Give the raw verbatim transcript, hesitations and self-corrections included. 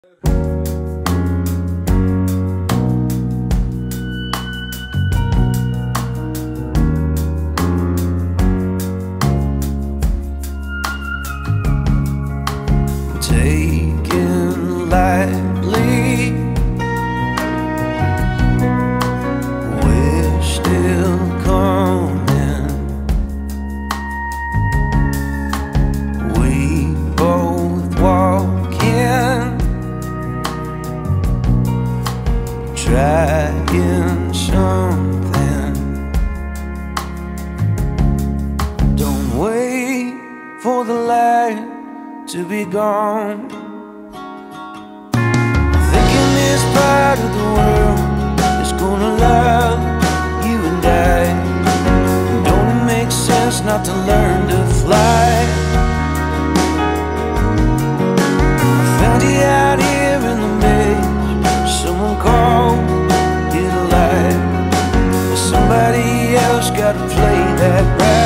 Taken lightly, we're still coming. We both walk in, trying something. Don't wait for the light to be gone. Thinking this part of the world is gonna love you and I. Don't it make sense not to learn to fly? I found you out here in the maze. Someone called it a lie, but somebody else gotta play that right.